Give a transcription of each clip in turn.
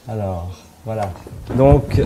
Alors, voilà. Donc,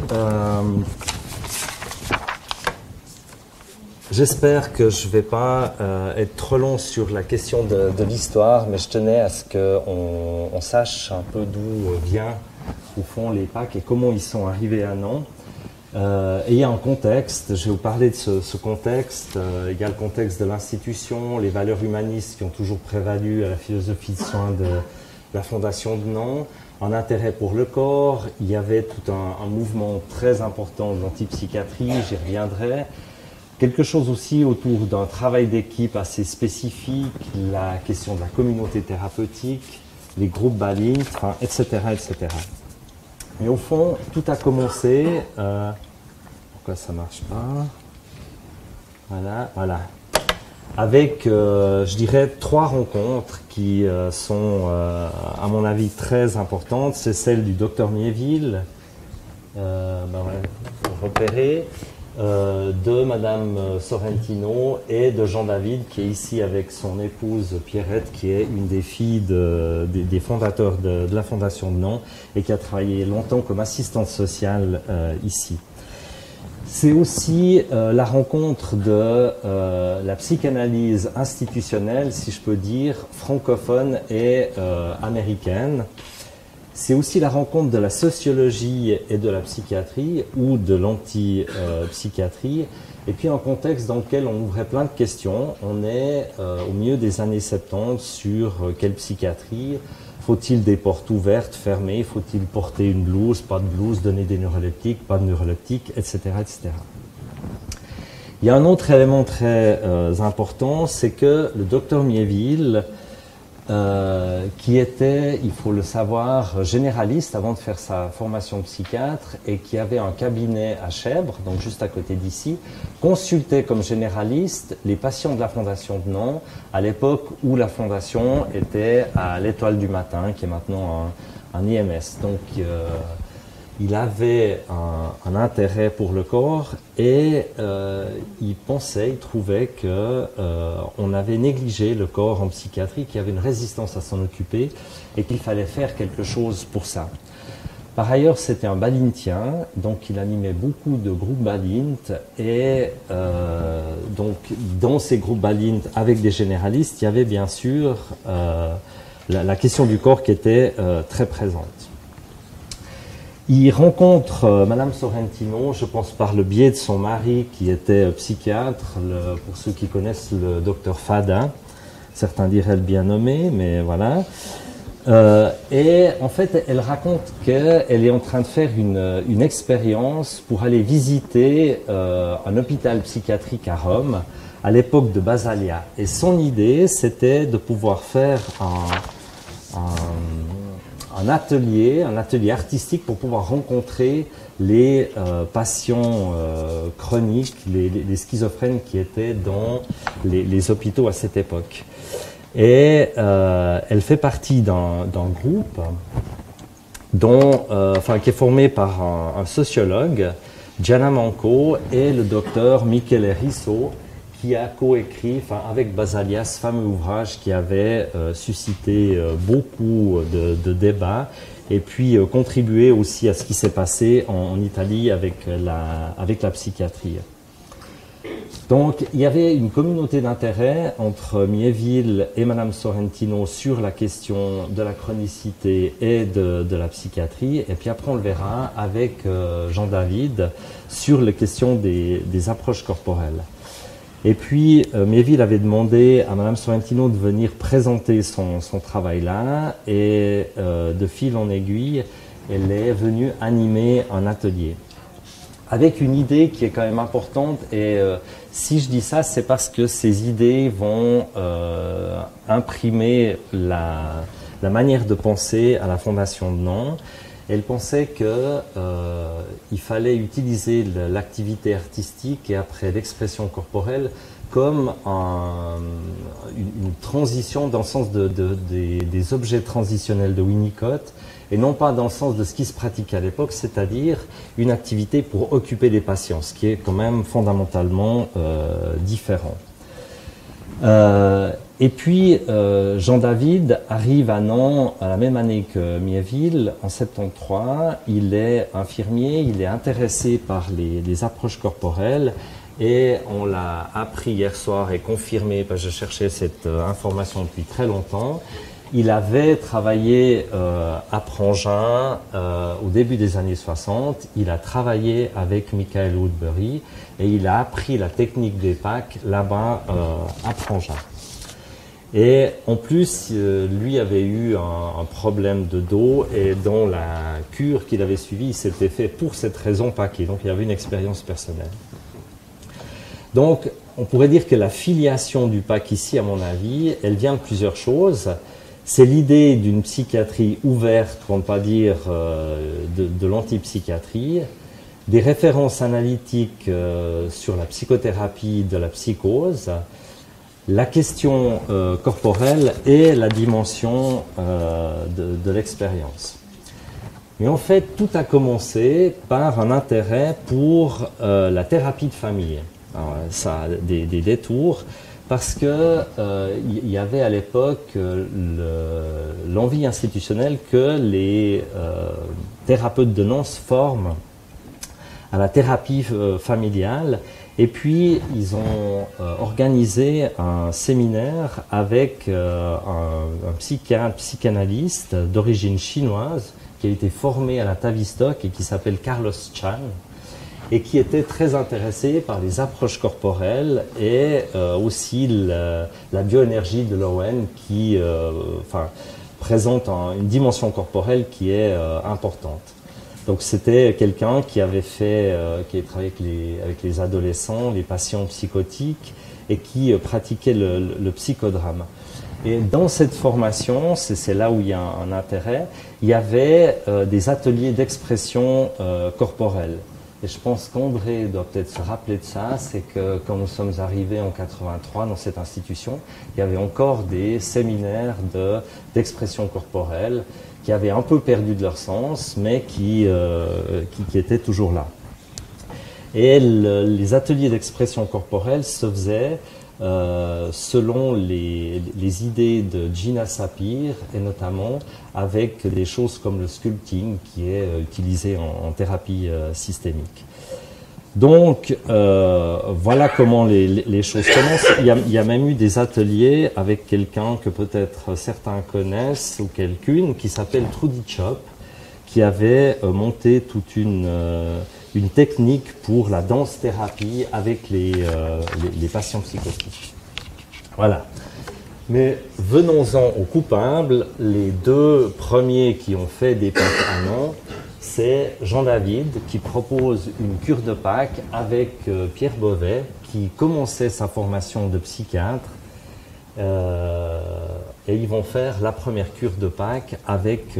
j'espère que je ne vais pas être trop long sur la question de l'histoire, mais je tenais à ce qu'on sache un peu d'où vient, au fond, les Pâques et comment ils sont arrivés à Nantes. Et il y a un contexte, je vais vous parler de ce contexte. Il y a le contexte de l'institution, les valeurs humanistes qui ont toujours prévalu à la philosophie de soins de la Fondation de Nantes, un intérêt pour le corps, il y avait tout un mouvement très important de l'antipsychiatrie, j'y reviendrai. Quelque chose aussi autour d'un travail d'équipe assez spécifique, la question de la communauté thérapeutique, les groupes Balint, enfin, etc., etc. Et au fond, tout a commencé... pourquoi ça ne marche pas? Voilà. Avec, je dirais, 3 rencontres qui sont, à mon avis, très importantes. C'est celle du docteur Miéville, repéré, de Madame Sorrentino et de Jean David, qui est ici avec son épouse Pierrette, qui est une des filles des fondateurs de la Fondation de Nantes et qui a travaillé longtemps comme assistante sociale ici. C'est aussi la rencontre de la psychanalyse institutionnelle, si je peux dire, francophone et américaine. C'est aussi la rencontre de la sociologie et de la psychiatrie ou de l'antipsychiatrie. Et puis un contexte dans lequel on ouvrait plein de questions. On est au milieu des années 70 sur quelle psychiatrie. Faut-il des portes ouvertes, fermées? Faut-il porter une blouse, pas de blouse, donner des neuroleptiques, pas de neuroleptiques, etc., etc. Il y a un autre élément très important, c'est que le docteur Miéville, qui était, il faut le savoir, généraliste avant de faire sa formation de psychiatre et qui avait un cabinet à Chèvres, donc juste à côté d'ici, consultait comme généraliste les patients de la Fondation de Nantes à l'époque où la Fondation était à l'Étoile du Matin, qui est maintenant un IMS. Donc, il avait un intérêt pour le corps et il trouvait que on avait négligé le corps en psychiatrie, qu'il y avait une résistance à s'en occuper et qu'il fallait faire quelque chose pour ça. Par ailleurs, c'était un balintien, donc il animait beaucoup de groupes balint et donc dans ces groupes balint avec des généralistes, il y avait bien sûr la question du corps qui était très présente. Il rencontre Madame Sorrentino, je pense par le biais de son mari qui était psychiatre, pour ceux qui connaissent le docteur Fadin, certains diraient le bien nommé, mais voilà. Et en fait, elle raconte qu'elle est en train de faire une expérience pour aller visiter un hôpital psychiatrique à Rome, à l'époque de Basalia. Et son idée, c'était de pouvoir faire un atelier artistique pour pouvoir rencontrer les patients chroniques, les schizophrènes qui étaient dans les hôpitaux à cette époque. Et elle fait partie d'un groupe qui est formé par un sociologue, Gianna Manco, et le docteur Michele Risso, qui a coécrit avec Basalia ce fameux ouvrage qui avait suscité beaucoup de débats et puis contribué aussi à ce qui s'est passé en Italie avec la psychiatrie. Donc il y avait une communauté d'intérêt entre Miéville et Madame Sorrentino sur la question de la chronicité et de la psychiatrie, et puis après on le verra avec Jean David sur les questions des approches corporelles. Et puis, Miéville avait demandé à Madame Sorrentino de venir présenter son travail là, et de fil en aiguille, elle est venue animer un atelier. Avec une idée qui est quand même importante, et si je dis ça, c'est parce que ces idées vont imprimer la manière de penser à la Fondation de Nantes. Elle pensait qu'il fallait utiliser l'activité artistique et après l'expression corporelle comme une transition dans le sens des objets transitionnels de Winnicott et non pas dans le sens de ce qui se pratiquait à l'époque, c'est-à-dire une activité pour occuper les patients, ce qui est quand même fondamentalement différent. Et puis, Jean-David arrive à Nantes à la même année que Miéville, en 73. Il est infirmier, il est intéressé par les approches corporelles. Et on l'a appris hier soir et confirmé, parce que je cherchais cette information depuis très longtemps. Il avait travaillé à Prangin au début des années 60. Il a travaillé avec Michael Woodbury et il a appris la technique des packs là-bas à Prangin. Et en plus, lui avait eu un problème de dos et dans la cure qu'il avait suivie, il s'était fait pour cette raison paquer. Donc il avait une expérience personnelle. Donc on pourrait dire que la filiation du PAC ici, à mon avis, elle vient de plusieurs choses. C'est l'idée d'une psychiatrie ouverte, pour ne pas dire de l'antipsychiatrie, des références analytiques sur la psychothérapie de la psychose, la question corporelle et la dimension de l'expérience. Mais en fait, tout a commencé par un intérêt pour la thérapie de famille. Alors, ça a des détours, parce que il y avait à l'époque l'envie institutionnelle que les thérapeutes de Nantes se forment à la thérapie familiale. Et puis, ils ont organisé un séminaire avec un psychanalyste d'origine chinoise qui a été formé à la Tavistock et qui s'appelle Carlos Chan, et qui était très intéressé par les approches corporelles et aussi la bioénergie de l'Owen qui présente une dimension corporelle qui est importante. Donc c'était quelqu'un qui avait qui a travaillé avec les adolescents, les patients psychotiques et qui pratiquait le psychodrame. Et dans cette formation, c'est là où il y a un intérêt, il y avait des ateliers d'expression corporelle. Et je pense qu'André doit peut-être se rappeler de ça, c'est que quand nous sommes arrivés en 83 dans cette institution, il y avait encore des séminaires d'expression corporelle qui avaient un peu perdu de leur sens, mais qui étaient toujours là. Et les ateliers d'expression corporelle se faisaient selon les idées de Gina Sapir, et notamment avec des choses comme le sculpting qui est utilisé en thérapie systémique. Donc voilà comment les choses commencent. Il y a même eu des ateliers avec quelqu'un que peut-être certains connaissent ou quelqu'une qui s'appelle Trudy Chop, qui avait monté toute une technique pour la danse-thérapie avec les patients psychotiques. Voilà. Mais venons-en aux coupables. Les deux premiers qui ont fait des Pâques à Nantes, c'est Jean-David qui propose une cure de Pâques avec Pierre Bovet qui commençait sa formation de psychiatre. Et ils vont faire la première cure de Pâques avec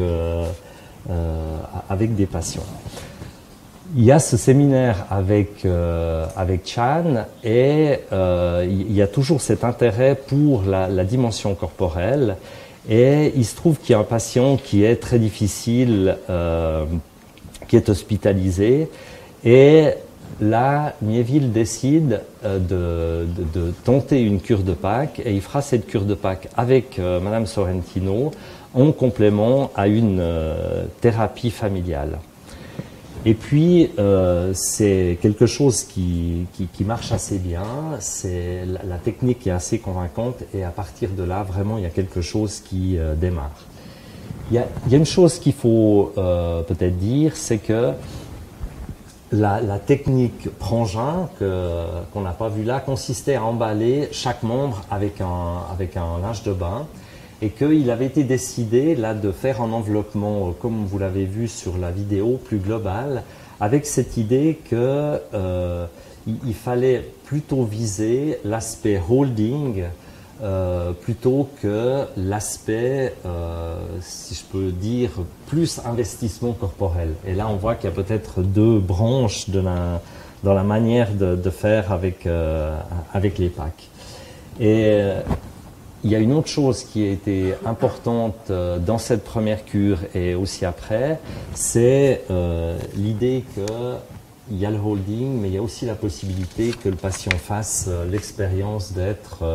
des patients. Il y a ce séminaire avec Chan et il y a toujours cet intérêt pour la dimension corporelle. Et il se trouve qu'il y a un patient qui est très difficile, qui est hospitalisé. Et là, Miéville décide de tenter une cure de Pâques et il fera cette cure de Pâques avec Madame Sorrentino en complément à une thérapie familiale. Et puis, c'est quelque chose qui marche assez bien, c'est la technique est assez convaincante et à partir de là, vraiment, il y a quelque chose qui démarre. Il y a une chose qu'il faut peut-être dire, c'est que la technique Prangin, qu'on n'a pas vu là, consistait à emballer chaque membre avec un linge de bain. Et qu'il avait été décidé là de faire un enveloppement, comme vous l'avez vu sur la vidéo, plus global, avec cette idée que il fallait plutôt viser l'aspect holding plutôt que l'aspect, si je peux dire, plus investissement corporel. Et là, on voit qu'il y a peut-être deux branches dans la manière de faire avec les packs. Et il y a une autre chose qui a été importante dans cette première cure et aussi après, c'est l'idée qu'il y a le holding, mais il y a aussi la possibilité que le patient fasse l'expérience d'être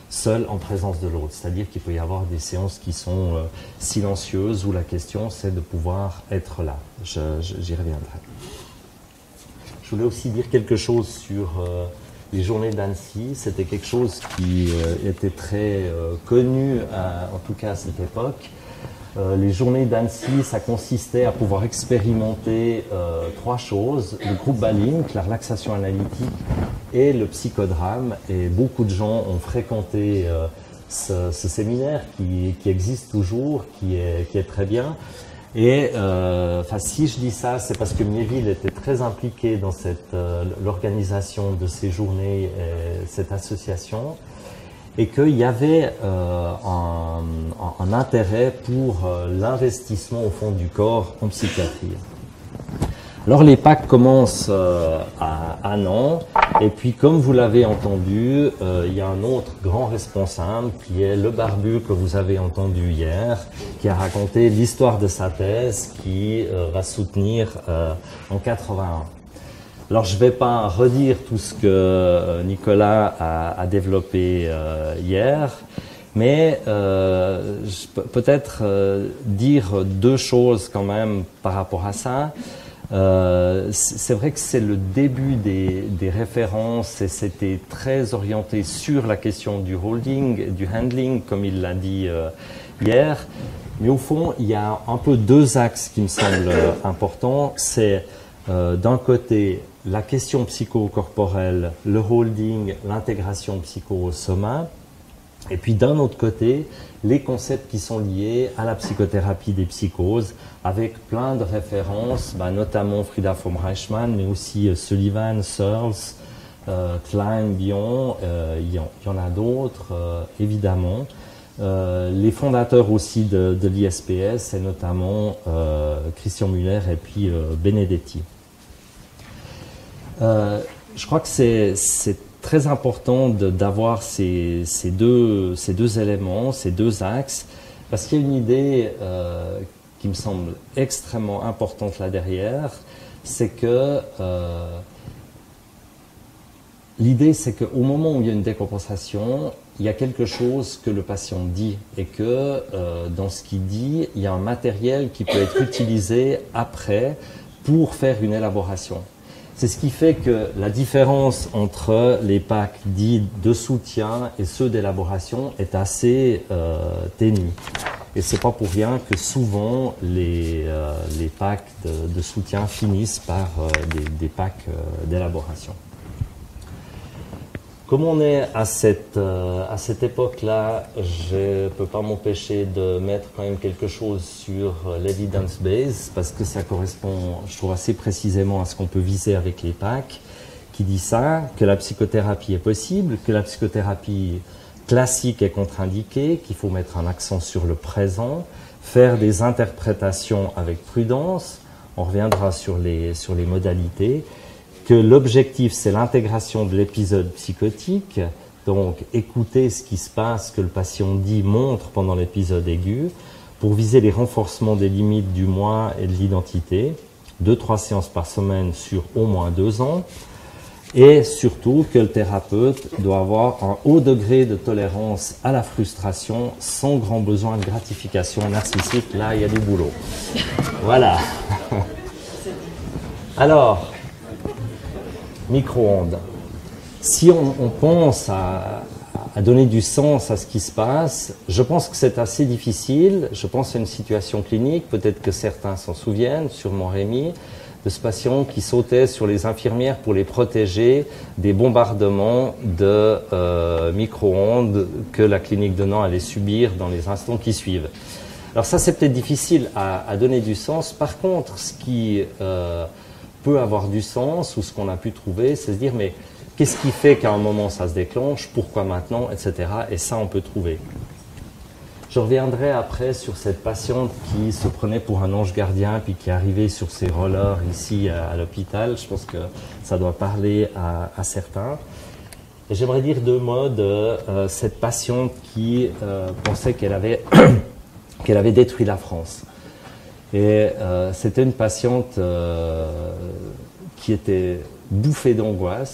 seul en présence de l'autre. C'est-à-dire qu'il peut y avoir des séances qui sont silencieuses où la question c'est de pouvoir être là. J'y reviendrai. Je voulais aussi dire quelque chose sur les journées d'Annecy. C'était quelque chose qui était très connu, en tout cas à cette époque. Les journées d'Annecy, ça consistait à pouvoir expérimenter 3 choses: le groupe Balink, la relaxation analytique et le psychodrame. Et beaucoup de gens ont fréquenté ce séminaire qui existe toujours, qui est très bien. Et si je dis ça, c'est parce que Miéville était très impliqué dans l'organisation de ces journées, cette association, et qu'il y avait un intérêt pour l'investissement au fond du corps en psychiatrie. Alors les PAC commencent à Nantes, et puis comme vous l'avez entendu, il y a un autre grand responsable qui est le barbu que vous avez entendu hier, qui a raconté l'histoire de sa thèse qui va soutenir en 81. Alors je ne vais pas redire tout ce que Nicolas a développé hier, mais peut-être dire 2 choses quand même par rapport à ça. C'est vrai que c'est le début des références et c'était très orienté sur la question du holding, du handling, comme il l'a dit hier. Mais au fond, il y a un peu 2 axes qui me semblent importants. C'est d'un côté la question psychocorporelle, le holding, l'intégration psycho-soma, et puis d'un autre côté, les concepts qui sont liés à la psychothérapie des psychoses, avec plein de références, notamment Frida von Reichmann, mais aussi Sullivan, Searles, Klein, Bion, il y en a d'autres, évidemment. Les fondateurs aussi de l'ISPS, et notamment Christian Muller et puis Benedetti. Je crois que c'est très important d'avoir ces deux éléments, ces 2 axes, parce qu'il y a une idée qui me semble extrêmement importante là derrière, c'est que l'idée c'est qu'au moment où il y a une décompensation, il y a quelque chose que le patient dit et que dans ce qu'il dit, il y a un matériel qui peut être utilisé après pour faire une élaboration. C'est ce qui fait que la différence entre les PAC dits de soutien et ceux d'élaboration est assez ténue. Et c'est pas pour rien que souvent les PAC de soutien finissent par des PAC d'élaboration. Comme on est à cette époque-là, je ne peux pas m'empêcher de mettre quand même quelque chose sur l'evidence base, parce que ça correspond, je trouve, assez précisément à ce qu'on peut viser avec les PAC, qui dit ça, que la psychothérapie est possible, que la psychothérapie classique est contre-indiquée, qu'il faut mettre un accent sur le présent, faire des interprétations avec prudence, on reviendra sur les modalités, que l'objectif, c'est l'intégration de l'épisode psychotique, donc écouter ce qui se passe, que le patient dit, montre pendant l'épisode aigu, pour viser les renforcements des limites du moi et de l'identité, 2-3 séances par semaine sur au moins 2 ans, et surtout que le thérapeute doit avoir un haut degré de tolérance à la frustration sans grand besoin de gratification narcissique. Là, il y a du boulot. Voilà. Alors, micro-ondes. Si on pense à donner du sens à ce qui se passe, je pense que c'est assez difficile. Je pense à une situation clinique, peut-être que certains s'en souviennent, sûrement Rémi, de ce patient qui sautait sur les infirmières pour les protéger des bombardements de micro-ondes que la clinique de Nantes allait subir dans les instants qui suivent. Alors ça, c'est peut-être difficile à donner du sens. Par contre, ce qui peut avoir du sens, ou ce qu'on a pu trouver, c'est se dire, mais qu'est-ce qui fait qu'à un moment ça se déclenche, pourquoi maintenant, etc. Et ça, on peut trouver. Je reviendrai après sur cette patiente qui se prenait pour un ange gardien, puis qui est arrivée sur ses rollers ici à l'hôpital. Je pense que ça doit parler à certains. Et j'aimerais dire 2 mots de cette patiente qui pensait qu'elle avait, qu'elle avait détruit la France. Et c'était une patiente qui était bouffée d'angoisse,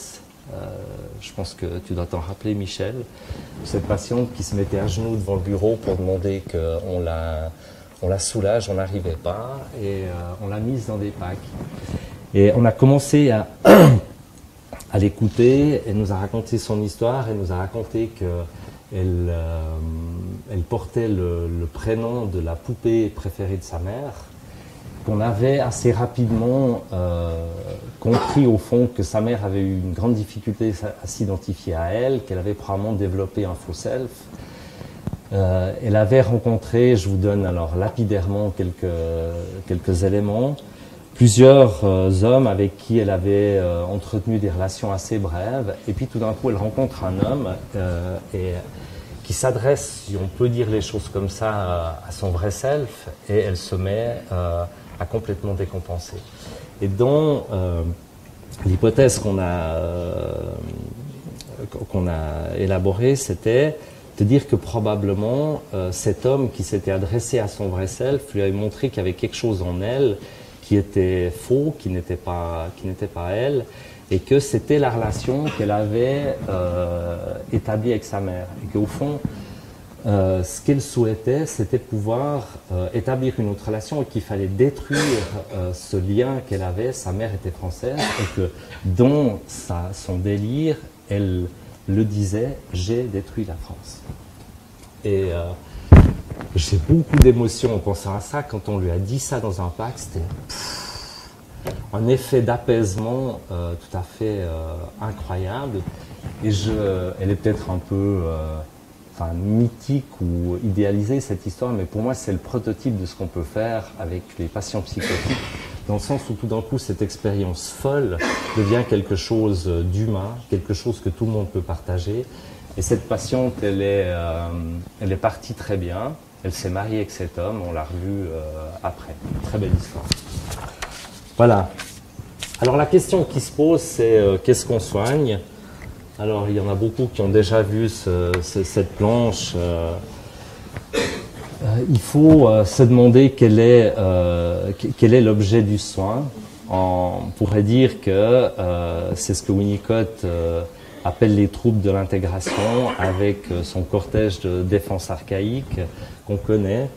Je pense que tu dois t'en rappeler, Michel. Cette patiente qui se mettait à genoux devant le bureau pour demander qu'on la soulage, on n'arrivait pas, et on l'a mise dans des packs. Et on a commencé à l'écouter. Elle nous a raconté son histoire. Elle nous a raconté qu'elle portait le prénom de la poupée préférée de sa mère, qu'on avait assez rapidement compris au fond que sa mère avait eu une grande difficulté à s'identifier à elle, qu'elle avait probablement développé un faux self. Elle avait rencontré, je vous donne alors lapidairement quelques éléments, plusieurs hommes avec qui elle avait entretenu des relations assez brèves, et puis tout d'un coup elle rencontre un homme qui s'adresse, si on peut dire les choses comme ça, à son vrai self, et elle se met à complètement décompenser. Et dans l'hypothèse qu'on a élaborée, c'était de dire que probablement cet homme qui s'était adressé à son vrai self lui avait montré qu'il y avait quelque chose en elle qui était faux, qui n'était pas elle, et que c'était la relation qu'elle avait établie avec sa mère. Et qu'au fond, ce qu'elle souhaitait, c'était pouvoir établir une autre relation, et qu'il fallait détruire ce lien qu'elle avait. Sa mère était française, et que dans son délire, elle le disait, j'ai détruit la France. Et j'ai beaucoup d'émotions en pensant à ça. Quand on lui a dit ça dans un pack, c'était un effet d'apaisement tout à fait incroyable. Et elle est peut-être un peu mythique ou idéalisée, cette histoire, mais pour moi c'est le prototype de ce qu'on peut faire avec les patients psychotiques, dans le sens où tout d'un coup cette expérience folle devient quelque chose d'humain, quelque chose que tout le monde peut partager. Et cette patiente, elle est partie très bien, elle s'est mariée avec cet homme, on l'a revue après. Très belle histoire. Voilà. Alors la question qui se pose, c'est qu'est-ce qu'on soigne? Alors il y en a beaucoup qui ont déjà vu cette planche. Il faut se demander quel est l'objet du soin. On pourrait dire que c'est ce que Winnicott appelle les troubles de l'intégration, avec son cortège de défense archaïque qu'on connaît.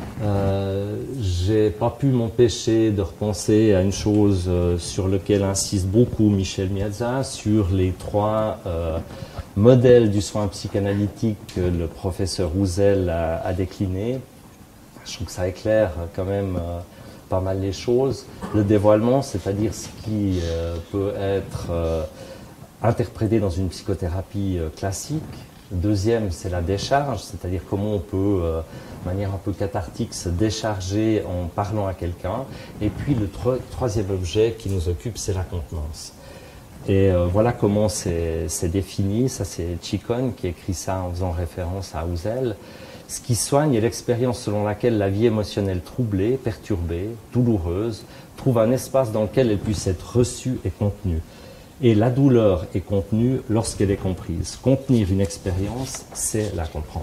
J'ai pas pu m'empêcher de repenser à une chose sur laquelle insiste beaucoup Michel Miazza, sur les trois modèles du soin psychanalytique que le professeur Houzel a décliné. Je trouve que ça éclaire quand même pas mal les choses. Le dévoilement, c'est-à-dire ce qui peut être interprété dans une psychothérapie classique. Deuxième, c'est la décharge, c'est-à-dire comment on peut, de manière un peu cathartique, se décharger en parlant à quelqu'un. Et puis le troisième objet qui nous occupe, c'est la contenance. Et voilà comment c'est défini. Ça, c'est Chicone qui écrit ça en faisant référence à Houzel. Ce qui soigne est l'expérience selon laquelle la vie émotionnelle troublée, perturbée, douloureuse, trouve un espace dans lequel elle puisse être reçue et contenue. Et la douleur est contenue lorsqu'elle est comprise. Contenir une expérience, c'est la comprendre.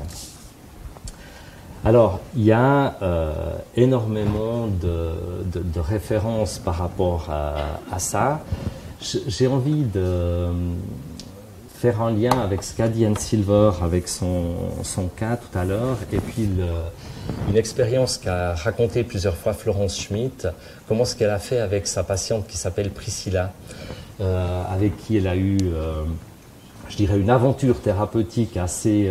Alors, il y a énormément de références par rapport à ça. J'ai envie de faire un lien avec ce qu'a dit Anne Silver, avec son cas tout à l'heure, et puis une expérience qu'a racontée plusieurs fois Florence Schmitt, comment ce qu'elle a fait avec sa patiente qui s'appelle Priscilla, avec qui elle a eu, je dirais, une aventure thérapeutique assez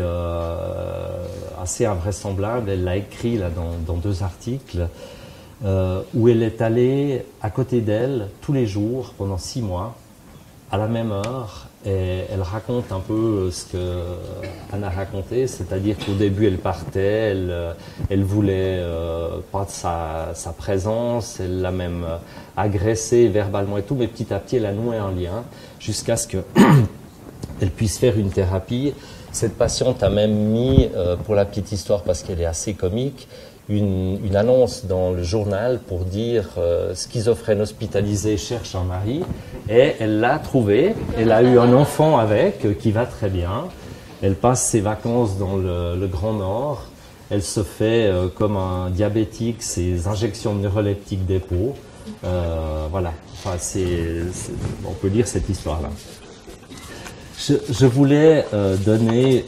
invraisemblable. Elle l'a écrit là, dans 2 articles, où elle est allée à côté d'elle tous les jours pendant 6 mois, à la même heure, et elle raconte un peu ce que Anne a raconté, c'est-à-dire qu'au début elle partait, elle voulait pas de sa présence, elle l'a même agressée verbalement et tout, mais petit à petit elle a noué un lien jusqu'à ce qu'elle puisse faire une thérapie. Cette patiente a même mis, pour la petite histoire parce qu'elle est assez comique, une annonce dans le journal pour dire schizophrène hospitalisé cherche un mari, et elle l'a trouvé, elle a eu un enfant avec qui va très bien, elle passe ses vacances dans le Grand Nord, elle se fait comme un diabétique ses injections neuroleptiques d'épaule, voilà, enfin, on peut lire cette histoire-là. Je voulais donner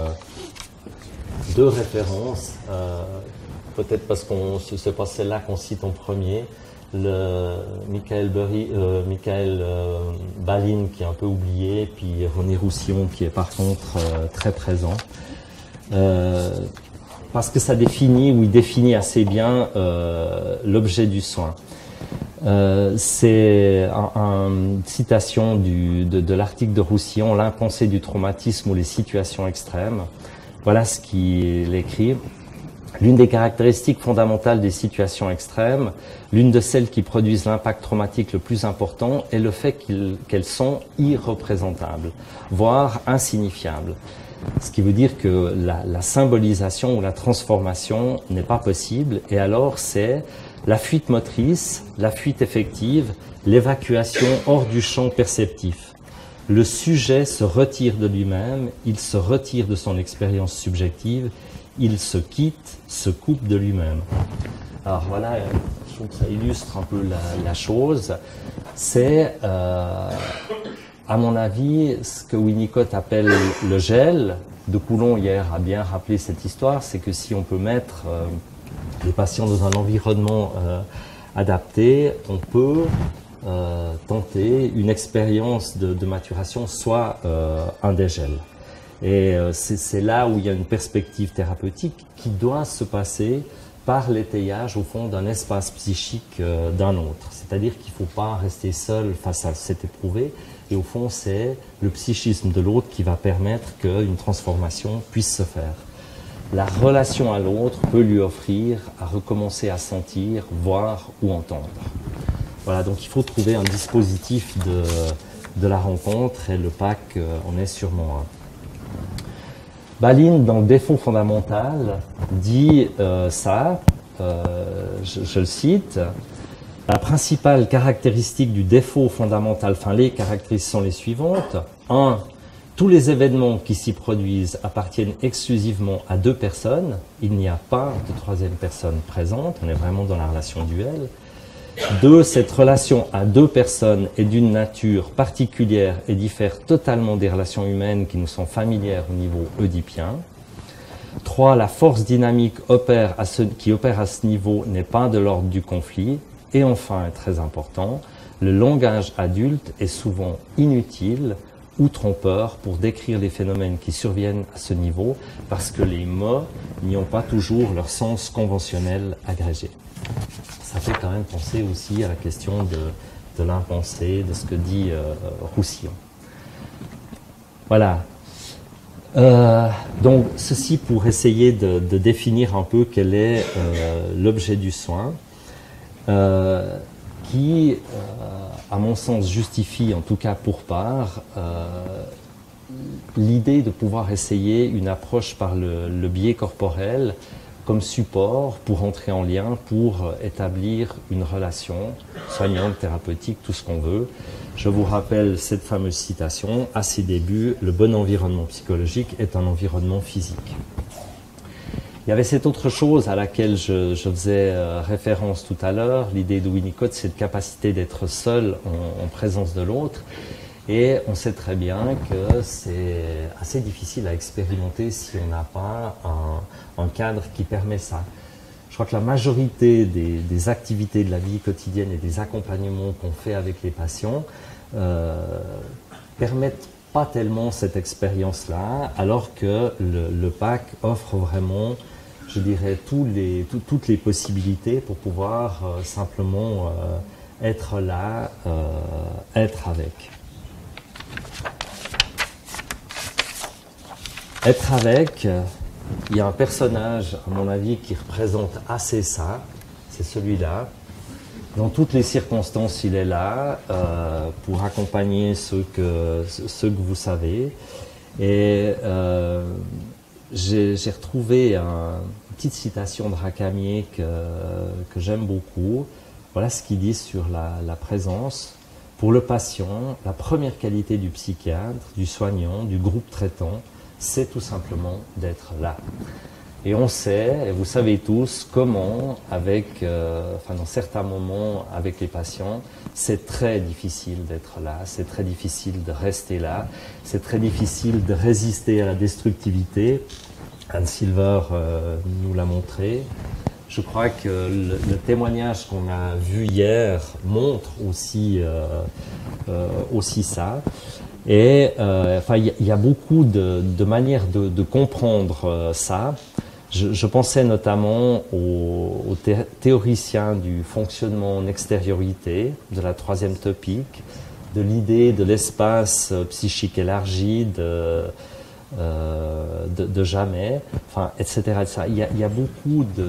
deux références, peut-être parce que c'est pas celle-là qu'on cite en premier. Le Michael Balin qui est un peu oublié, puis René Roussillon qui est par contre très présent. Parce que ça définit, ou il définit assez bien l'objet du soin. C'est une citation de l'article de Roussillon, l'impensé du traumatisme ou les situations extrêmes. Voilà ce qu'il écrit. L'une des caractéristiques fondamentales des situations extrêmes, l'une de celles qui produisent l'impact traumatique le plus important, est le fait qu'elles sont irreprésentables, voire insignifiables. Ce qui veut dire que la symbolisation ou la transformation n'est pas possible, et alors c'est la fuite motrice, la fuite effective, l'évacuation hors du champ perceptif. Le sujet se retire de lui-même, il se retire de son expérience subjective, il se quitte, se coupe de lui-même. Alors voilà, je trouve que ça illustre un peu la chose. C'est, à mon avis, ce que Winnicott appelle le gel. De Coulon, hier, a bien rappelé cette histoire, c'est que si on peut mettre les patients dans un environnement adapté, on peut tenter une expérience de maturation, soit un dégel. Et c'est là où il y a une perspective thérapeutique qui doit se passer par l'étayage, au fond, d'un espace psychique d'un autre. C'est-à-dire qu'il ne faut pas rester seul face à cet éprouvé. Et au fond, c'est le psychisme de l'autre qui va permettre qu'une transformation puisse se faire. La relation à l'autre peut lui offrir à recommencer à sentir, voir ou entendre. Voilà, donc il faut trouver un dispositif de la rencontre, et le PAC en est sûrement un. Balin, dans le défaut fondamental, dit je le cite, la principale caractéristique du défaut fondamental, enfin les caractéristiques sont les suivantes. 1. Tous les événements qui s'y produisent appartiennent exclusivement à deux personnes. Il n'y a pas de troisième personne présente, on est vraiment dans la relation duelle. 2. Cette relation à deux personnes est d'une nature particulière et diffère totalement des relations humaines qui nous sont familières au niveau oedipien. 3. La force dynamique qui opère à ce niveau n'est pas de l'ordre du conflit. Et enfin, et très important, le langage adulte est souvent inutile ou trompeur pour décrire les phénomènes qui surviennent à ce niveau, parce que les mots n'y ont pas toujours leur sens conventionnel agrégé. Ça fait quand même penser aussi à la question de l'impensé, de ce que dit Roussillon. Voilà. Donc, ceci pour essayer de définir un peu quel est l'objet du soin, qui, à mon sens, justifie, en tout cas pour part, l'idée de pouvoir essayer une approche par le biais corporel comme support pour entrer en lien, pour établir une relation soignante, thérapeutique, tout ce qu'on veut. Je vous rappelle cette fameuse citation, à ses débuts, le bon environnement psychologique est un environnement physique. Il y avait cette autre chose à laquelle je faisais référence tout à l'heure, l'idée de Winnicott, c'est cette capacité d'être seul en présence de l'autre. Et on sait très bien que c'est assez difficile à expérimenter si on n'a pas un cadre qui permet ça. Je crois que la majorité des activités de la vie quotidienne et des accompagnements qu'on fait avec les patients permettent pas tellement cette expérience-là, alors que le PAC offre vraiment, je dirais, toutes les possibilités pour pouvoir simplement être là, être avec. Être avec, il y a un personnage, à mon avis, qui représente assez ça, c'est celui-là. Dans toutes les circonstances, il est là pour accompagner ceux que vous savez. Et j'ai retrouvé une petite citation de Racamier que j'aime beaucoup. Voilà ce qu'il dit sur la présence. Pour le patient, la première qualité du psychiatre, du soignant, du groupe traitant, c'est tout simplement d'être là. Et on sait, et vous savez tous, comment, dans certains moments avec les patients, c'est très difficile d'être là, c'est très difficile de rester là, c'est très difficile de résister à la destructivité. Anne Silver nous l'a montré. Je crois que le témoignage qu'on a vu hier montre aussi ça. Et il y a beaucoup de manières de comprendre ça. Je pensais notamment aux théoriciens du fonctionnement en extériorité, de la troisième topique, de l'idée de l'espace psychique élargi, de jamais, etc., etc. Il y a beaucoup de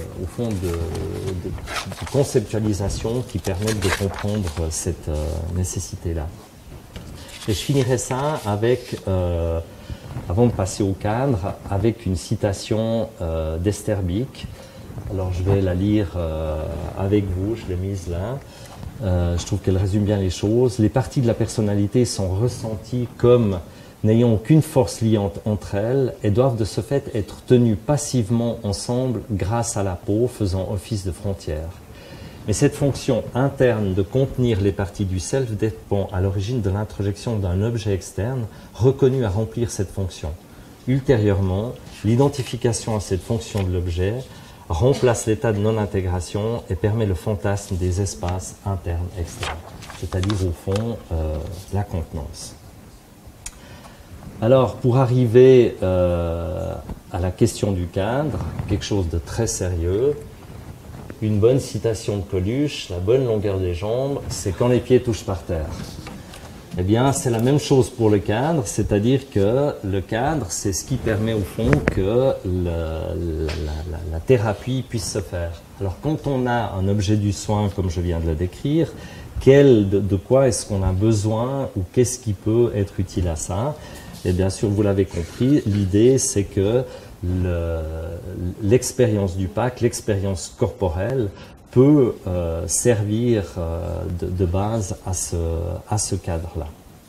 conceptualisation qui permettent de comprendre cette nécessité-là. Et je finirai ça avec, avant de passer au cadre, avec une citation d'Esterbik. Alors je vais la lire avec vous, je l'ai mise là. Je trouve qu'elle résume bien les choses. Les parties de la personnalité sont ressenties comme n'ayant aucune force liante entre elles et doivent de ce fait être tenues passivement ensemble grâce à la peau faisant office de frontière. Mais cette fonction interne de contenir les parties du self dépend à l'origine de l'introjection d'un objet externe reconnu à remplir cette fonction. Ultérieurement, l'identification à cette fonction de l'objet remplace l'état de non-intégration et permet le fantasme des espaces internes-externes, c'est-à-dire au fond la contenance. Alors, pour arriver à la question du cadre, quelque chose de très sérieux, une bonne citation de Coluche, la bonne longueur des jambes, c'est quand les pieds touchent par terre. Eh bien, c'est la même chose pour le cadre, c'est-à-dire que le cadre, c'est ce qui permet au fond que la thérapie puisse se faire. Alors, quand on a un objet du soin, comme je viens de le décrire, de quoi est-ce qu'on a besoin ou qu'est-ce qui peut être utile à ça? Et bien sûr, vous l'avez compris, l'idée c'est que l'expérience du PAC, l'expérience corporelle, peut servir de base à ce cadre-là.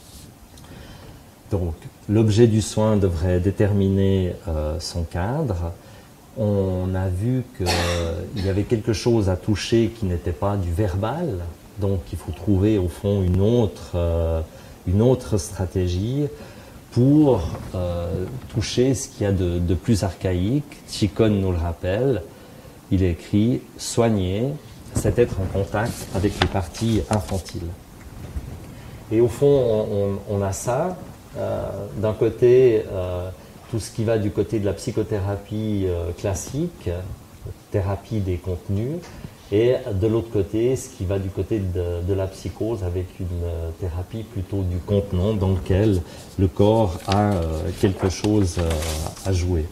Donc, l'objet du soin devrait déterminer son cadre. On a vu qu'il y avait quelque chose à toucher qui n'était pas du verbal, donc il faut trouver au fond une autre stratégie pour toucher ce qu'il y a de plus archaïque. Chicone nous le rappelle, il écrit « Soigner, c'est être en contact avec les parties infantiles ». Et au fond, on a ça. D'un côté, tout ce qui va du côté de la psychothérapie classique, thérapie des contenus, et de l'autre côté, ce qui va du côté de la psychose avec une thérapie plutôt du contenant dans lequel le corps a quelque chose à jouer.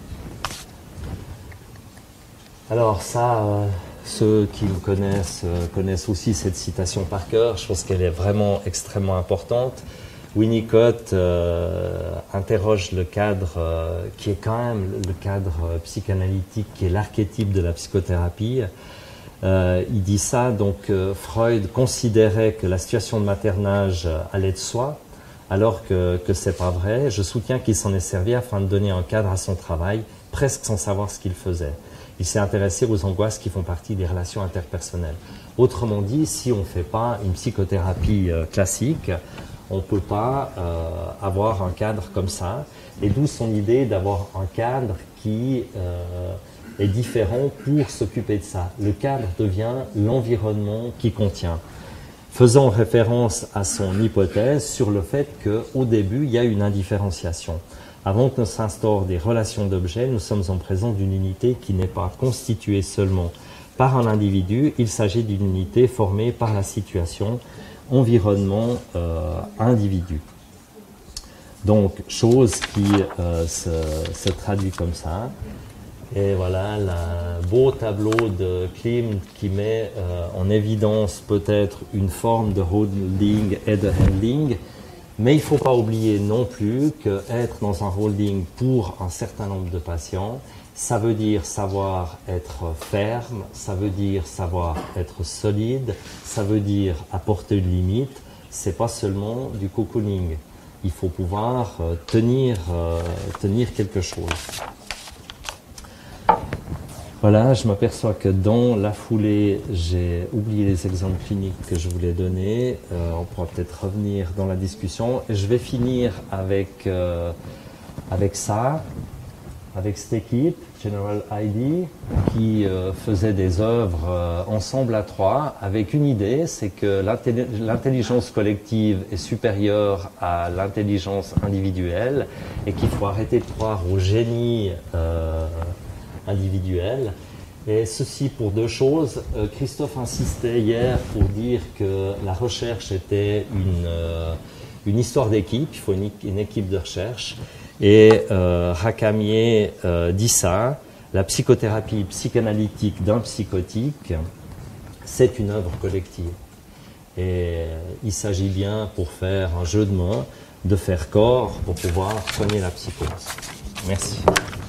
Alors ça, ceux qui me connaissent aussi cette citation par cœur. Je pense qu'elle est vraiment extrêmement importante. Winnicott interroge le cadre qui est quand même le cadre psychanalytique, qui est l'archétype de la psychothérapie. Il dit ça, donc Freud considérait que la situation de maternage allait de soi, alors que c'est pas vrai. Je soutiens qu'il s'en est servi afin de donner un cadre à son travail, presque sans savoir ce qu'il faisait. Il s'est intéressé aux angoisses qui font partie des relations interpersonnelles. Autrement dit, si on ne fait pas une psychothérapie classique, on ne peut pas avoir un cadre comme ça. Et d'où son idée d'avoir un cadre qui est différent pour s'occuper de ça. Le cadre devient l'environnement qui contient. Faisant référence à son hypothèse sur le fait qu'au début, il y a une indifférenciation. Avant que s'instaurent des relations d'objets, nous sommes en présence d'une unité qui n'est pas constituée seulement par un individu, il s'agit d'une unité formée par la situation, environnement, individu. Donc, chose qui se traduit comme ça. Et voilà, le beau tableau de Klimt qui met en évidence peut-être une forme de holding et de handling. Mais il ne faut pas oublier non plus qu'être dans un holding pour un certain nombre de patients, ça veut dire savoir être ferme, ça veut dire savoir être solide, ça veut dire apporter une limite. C'est pas seulement du cocooning. Il faut pouvoir tenir quelque chose. Voilà, je m'aperçois que dans la foulée, j'ai oublié les exemples cliniques que je voulais donner. On pourra peut-être revenir dans la discussion. Et je vais finir avec ça, avec cette équipe, General ID, qui faisait des œuvres ensemble à trois, avec une idée, c'est que l'intelligence collective est supérieure à l'intelligence individuelle et qu'il faut arrêter de croire au génie individuel. Et ceci pour deux choses. Christophe insistait hier pour dire que la recherche était une histoire d'équipe, il faut une équipe de recherche. Et Racamier dit ça, la psychothérapie psychanalytique d'un psychotique, c'est une œuvre collective. Et il s'agit bien, pour faire un jeu de mots, de faire corps pour pouvoir soigner la psychose. Merci.